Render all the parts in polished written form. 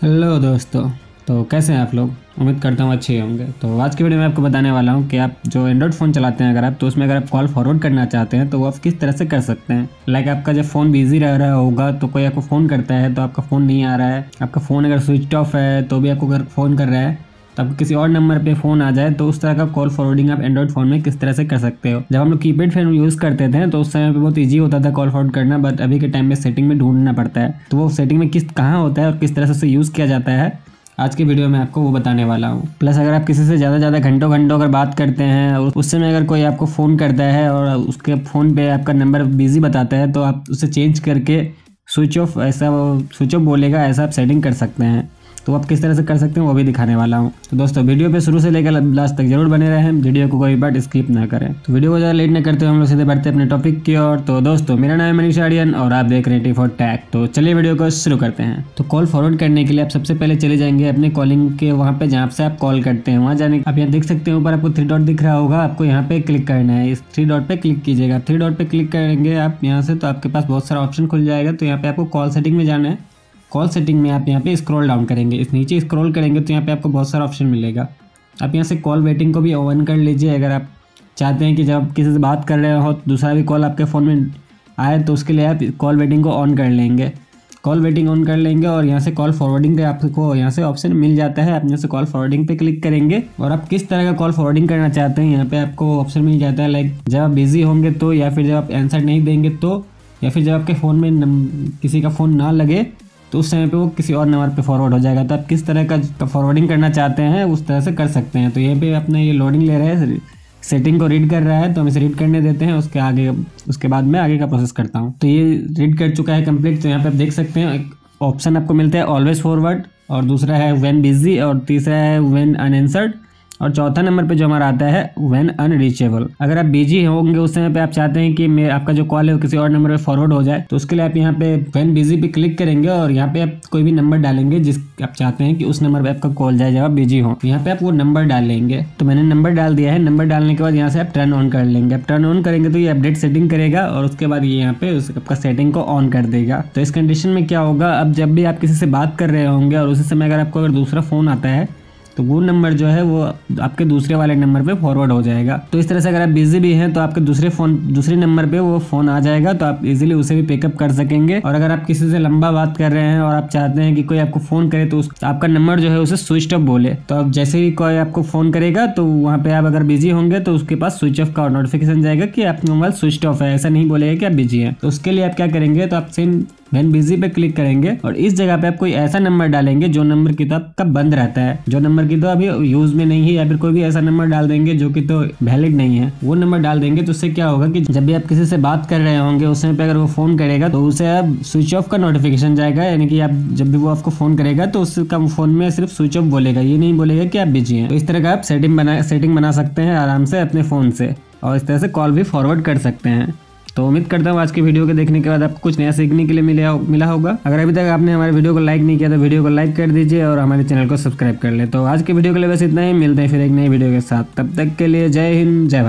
Hello दोस्तों। तो कैसे हैं आप लोग? उम्मीद करता हूँ अच्छे ही होंगे। तो आज की वीडियो में आपको बताने वाला हूँ कि आप जो एंड्रॉइड फ़ोन चलाते हैं अगर आप, तो उसमें अगर आप कॉल फॉरवर्ड करना चाहते हैं तो वो आप किस तरह से कर सकते हैं। लाइक आपका जब फ़ोन बिजी रह रहा होगा तो कोई आपको फ़ोन करता है तो आपका फ़ोन नहीं आ रहा है, आपका फ़ोन अगर स्विच ऑफ है तो भी आपको अगर फ़ोन कर रहा है तो आपको किसी और नंबर पे फ़ोन आ जाए तो उस तरह का कॉल फॉरवर्डिंग आप एंड्रॉइड फ़ोन में किस तरह से कर सकते हो। जब हम लोग कीपैड फ़ोन यूज़ करते थे तो उस समय पे बहुत ईजी होता था कॉल फॉरवर्ड करना, बट अभी के टाइम में सेटिंग में ढूंढना पड़ता है। तो वो सेटिंग में कहाँ होता है और किस तरह से उसे यूज़ किया जाता है, आज की वीडियो में आपको वो बताने वाला हूँ। प्लस अगर आप किसी से ज़्यादा घंटों अगर बात करते हैं और उस समय अगर कोई आपको फ़ोन करता है और उसके फ़ोन पे आपका नंबर बिजी बताता है तो आप उसे चेंज करके स्विच ऑफ, ऐसा वो स्विच ऑफ बोलेगा, ऐसा आप सेटिंग कर सकते हैं। तो आप किस तरह से कर सकते हैं वो भी दिखाने वाला हूँ। तो दोस्तों वीडियो पे शुरू से लेकर लास्ट तक जरूर बने रहें, वीडियो को कोई बार स्किप ना करें। तो वीडियो को ज़्यादा लेट न करते हुए हम लोग सीधे बढ़ते हैं अपने टॉपिक की ओर। तो दोस्तों मेरा नाम है मनीष आर्यन और आप देख रहे हैं T4Tech। तो चलिए वीडियो को शुरू करते हैं। तो कॉल फॉरवर्ड करने के लिए आप सबसे पहले चले जाएंगे अपने कॉलिंग के वहाँ पे जहाँ से आप कॉल करते हैं, वहाँ जाने आप यहाँ देख सकते हैं ऊपर आपको 3 डॉट दिख रहा होगा, आपको यहाँ पे क्लिक करना है। इस 3 डॉट पे क्लिक कीजिएगा। 3 डॉट पे क्लिक करेंगे आप यहाँ से तो आपके पास बहुत सारा ऑप्शन खुल जाएगा। तो यहाँ पे आपको कॉल सेटिंग में जाना है। कॉल सेटिंग में आप यहाँ पे स्क्रॉल डाउन करेंगे, इस नीचे स्क्रॉल करेंगे तो यहाँ पे आपको बहुत सारा ऑप्शन मिलेगा। आप यहाँ से कॉल वेटिंग को भी ऑन कर लीजिए। अगर आप चाहते हैं कि जब आप किसी से बात कर रहे हो तो दूसरा भी कॉल आपके फ़ोन में आए तो उसके लिए आप कॉल वेटिंग को ऑन कर लेंगे। कॉल वेटिंग ऑन कर लेंगे और यहाँ से कॉल फॉरवर्डिंग का आपको यहाँ से ऑप्शन मिल जाता है। आप यहाँ से कॉल फॉरवर्डिंग पे क्लिक करेंगे और आप किस तरह का कॉल फॉरवर्डिंग करना चाहते हैं यहाँ पे आपको ऑप्शन मिल जाता है। लाइक जब आप बिजी होंगे तो, या फिर जब आप आंसर नहीं देंगे तो, या फिर जब आपके फ़ोन में किसी का फ़ोन ना लगे तो उस समय पे वो किसी और नंबर पे फॉरवर्ड हो जाएगा। तो आप किस तरह का फॉरवर्डिंग करना चाहते हैं उस तरह से कर सकते हैं। तो ये पे अपना ये लोडिंग ले रहा है, सेटिंग को रीड कर रहा है, तो हम इसे रीड करने देते हैं। उसके बाद मैं आगे का प्रोसेस करता हूँ। तो ये रीड कर चुका है कंप्लीट। तो यहाँ पे आप देख सकते हैं एक ऑप्शन आपको मिलता है ऑलवेज फॉरवर्ड, और दूसरा है व्हेन बिजी, और तीसरा है व्हेन अनआंसर्ड, और चौथा नंबर पे जो हमारा आता है व्हेन अनरीचेबल। अगर आप बिजी होंगे उस समय पे आप चाहते हैं कि आपका जो कॉल है वो किसी और नंबर पे फॉरवर्ड हो जाए, तो उसके लिए आप यहाँ पे व्हेन बिजी पे क्लिक करेंगे और यहाँ पे आप कोई भी नंबर डालेंगे जिस आप चाहते हैं कि उस नंबर पे आपका कॉल जाए जब आप बिजी हो। यहाँ पे आप वो नंबर डालेंगे। तो मैंने नंबर डाल दिया है। नंबर डालने के बाद यहाँ से आप टर्न ऑन कर लेंगे। आप टर्न ऑन करेंगे तो ये अपडेट सेटिंग करेगा और उसके बाद ये यहाँ पे आपका सेटिंग को ऑन कर देगा। तो इस कंडीशन में क्या होगा, अब जब भी आप किसी से बात कर रहे होंगे और उसी समय अगर आपको दूसरा फ़ोन आता है तो वो नंबर जो है वो आपके दूसरे वाले नंबर पे फॉरवर्ड हो जाएगा। तो इस तरह से अगर आप बिजी भी हैं तो आपके दूसरे नंबर पे वो फ़ोन आ जाएगा, तो आप इजीली उसे भी पिकअप कर सकेंगे। और अगर आप किसी से लंबा बात कर रहे हैं और आप चाहते हैं कि कोई आपको फ़ोन करे तो आपका नंबर जो है उसे स्विच ऑफ बोले, तो आप जैसे ही कोई आपको फ़ोन करेगा तो वहाँ पे आप अगर बिजी होंगे तो उसके पास स्विच ऑफ का नोटिफिकेशन जाएगा कि आपका मोबाइल स्विच ऑफ है, ऐसा नहीं बोलेगा कि आप बिजी हैं। तो उसके लिए आप क्या करेंगे, तो आप सेम व्हेन बिजी पे क्लिक करेंगे और इस जगह पे आप कोई ऐसा नंबर डालेंगे जो नंबर की तो आपका बंद रहता है, जो नंबर की तो अभी यूज में नहीं है, या फिर कोई भी ऐसा नंबर डाल देंगे जो कि तो वैलिड नहीं है, वो नंबर डाल देंगे। तो उससे क्या होगा कि जब भी आप किसी से बात कर रहे होंगे उस समय पे अगर वो फोन करेगा तो उसे आप स्विच ऑफ का नोटिफिकेशन जाएगा, यानी कि आप जब भी वो आपको फोन करेगा तो उसका फोन में सिर्फ स्विच ऑफ बोलेगा, ये नहीं बोलेगा कि आप बिजी हैं। तो इस तरह का आप सेटिंग बना सकते हैं आराम से अपने फ़ोन से, और इस तरह से कॉल भी फॉरवर्ड कर सकते हैं। तो उम्मीद करता हूँ आज की वीडियो के देखने के बाद आपको कुछ नया सीखने के लिए मिला होगा। अगर अभी तक आपने हमारे वीडियो को लाइक नहीं किया तो वीडियो को लाइक कर दीजिए और हमारे चैनल को सब्सक्राइब कर ले। तो आज की वीडियो के लिए बस इतना ही, मिलते हैं फिर एक नई वीडियो के साथ। तब तक के लिए जय हिंद, जय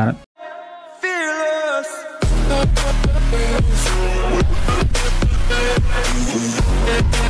भारत।